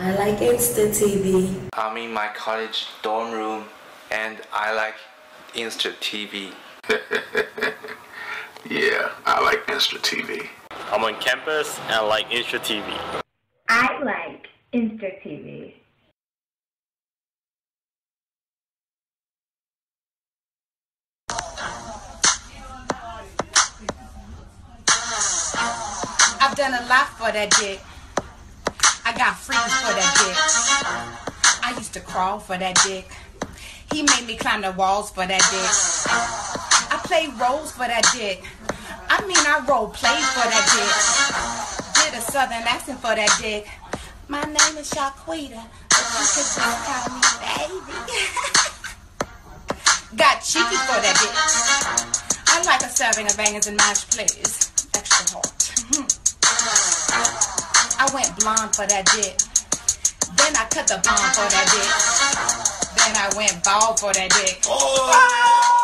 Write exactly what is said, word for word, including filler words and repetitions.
I like Insta T V. I'm in my college dorm room and I like Insta T V. Yeah, I like Insta T V. I'm on campus and I like Insta T V. I like Insta T V. I've done a lot for that dick. I got freaky for that dick. I used to crawl for that dick. He made me climb the walls for that dick. I played roles for that dick. I mean, I role played for that dick. Did a southern accent for that dick. My name is Shaquita, but you could just call me baby. Got cheeky for that dick. I like a serving of bangers and mashed potatoes. Extra hot. I went blonde for that dick. Then I cut the blonde for that dick. Then I went bald for that dick. Oh!